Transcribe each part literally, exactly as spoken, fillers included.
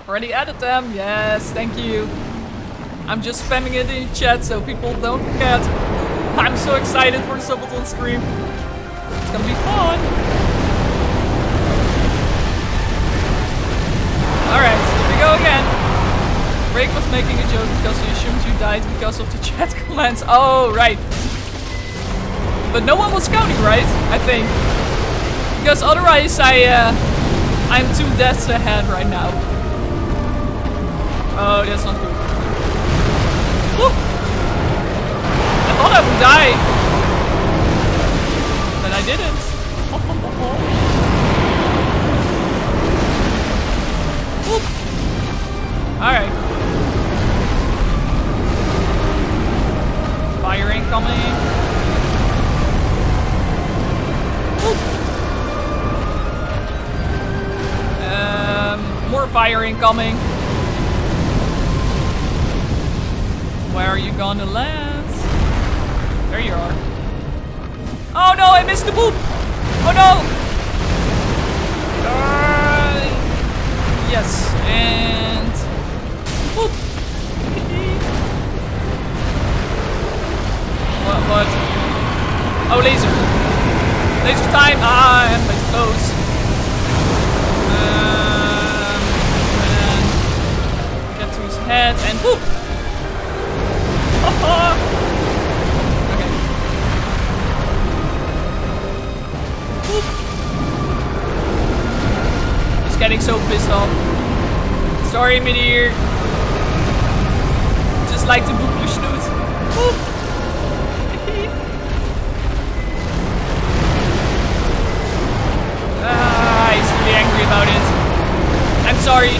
Already added them. Yes, thank you. I'm just spamming it in chat so people don't forget. I'm so excited for the Subathon stream. It's gonna be fun. Alright, here we go again. Drake was making a joke because he assumed you died because of the chat comments. Oh, right. But no one was counting, right? I think. Because otherwise I, uh, I'm two deaths ahead right now. Oh, that's not good. Woo! I thought I would die. But I didn't. Alright. Fire incoming. Um, more fire incoming. Where are you gonna land? There you are. Oh no, I missed the boop! Oh no! Uh, yes, and... Boop! what, what? Oh, laser. Laser time! Ah, I'm way too close. Um, and get to his head, and boop! Okay. Boop. He's getting so pissed off. Sorry, Midir. Just like to boop your snoot. Boop. Ah, he's really angry about it. I'm sorry.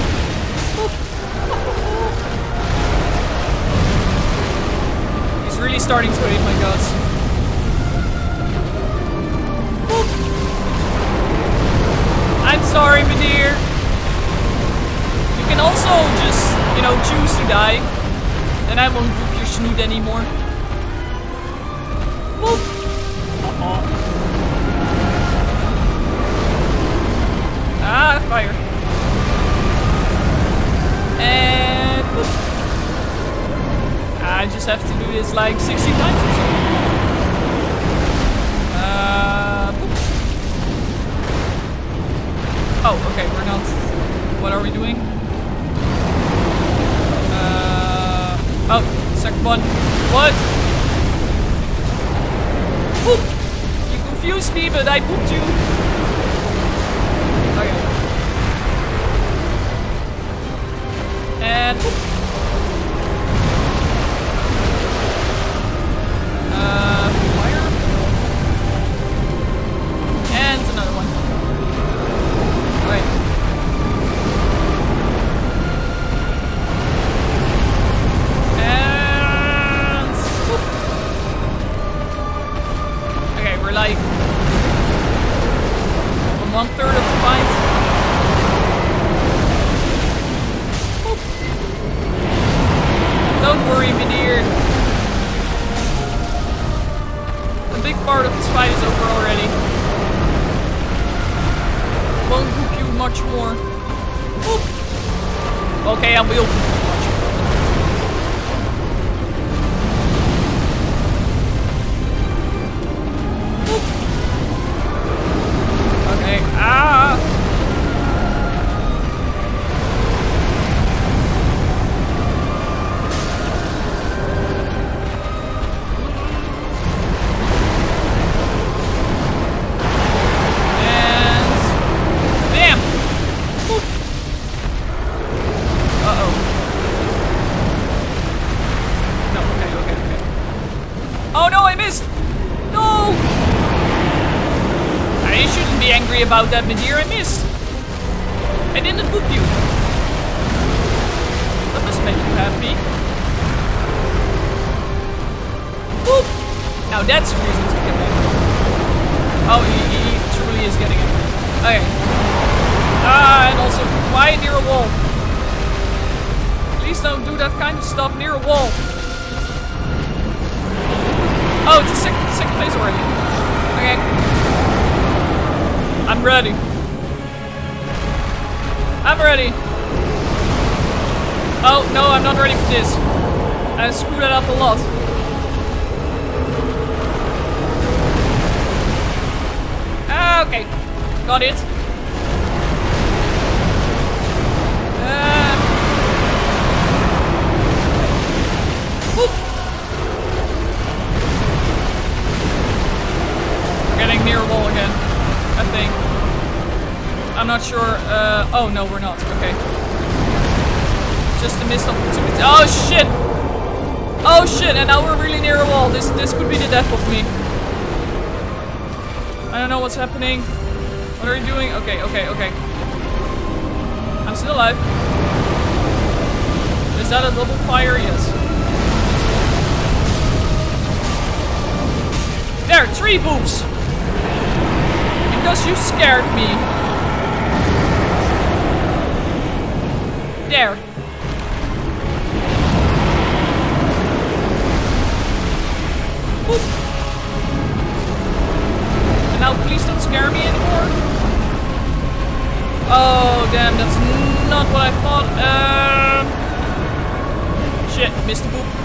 Really starting to hate my guts. Boop. I'm sorry, my dear. You can also just, you know, choose to die. Then I won't boop your snoot anymore. Boop. Uh-oh. Ah, fire. And boop. I just have to do this like sixty times or so. Uh, oh, okay, we're not. What are we doing? Uh, oh, second one. What? Boop! You confused me, but I booped you. Okay. And boop. Uh, fire. And another one. Alright. And... Whoop. Okay, we're like... on one third of the fight. Whoop. Don't worry, my dear. A big part of this fight is over already. Won't boop you much more. Boop. Okay, I will boop you much more. Boop. Okay, ah! About that, Midir, I missed. I didn't boop you. That must make you happy. Boop. Now that's the reason to get angry. Oh, he, he truly is getting angry. Okay. Ah, and also quiet near a wall. Please don't do that kind of stuff near a wall. Oh, it's a second, second phase already. Okay. I'm ready. I'm ready. Oh, no, I'm not ready for this. I screwed that up a lot. Okay, got it. Uh, whoop. We're getting near a wall again, I think. I'm not sure. Uh, oh, no, we're not. Okay. Just a missed opportunity. Oh, shit! Oh, shit, and now we're really near a wall. This, this could be the death of me. I don't know what's happening. What are you doing? Okay, okay, okay. I'm still alive. Is that a double fire? Yes. There, three boobs. Because you scared me. There. Boop. And now please don't scare me anymore. Oh, damn, that's not what I thought. Um, shit, missed the boop.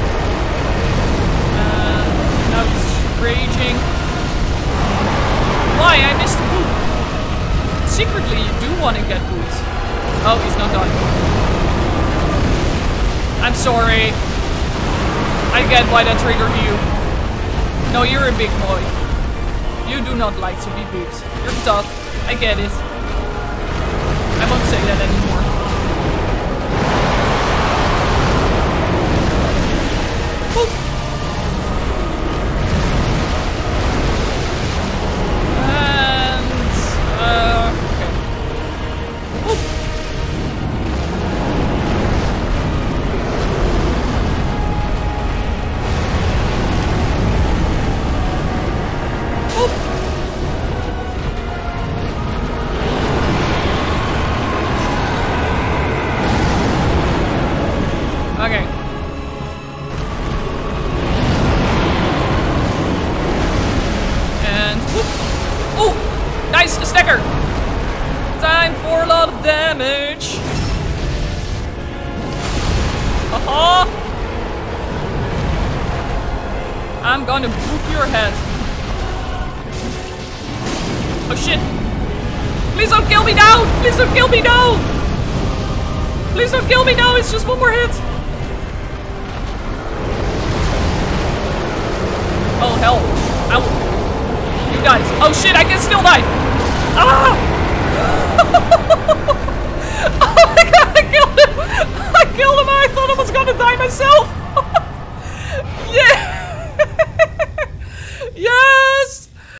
Uh, now he's raging. Why? I missed the boop. Secretly, you do want to get boots. Oh, he's not done. I'm sorry. I get why that triggered you. No, you're a big boy. You do not like to be beat. You're tough. I get it. I won't say that anymore. Boop. And uh okay. Boop. Boop. Okay. And whoop. Oh, nice, a stacker. Time for a lot of damage. Haha. I'm gonna boop your head. Oh shit. Please don't kill me now. Please don't kill me now. Please don't kill me now. It's just one more hit. Oh hell. Ow. You died. Oh shit, I can still die. Ah! Oh my god, I killed him! I killed him! I thought I was gonna die myself!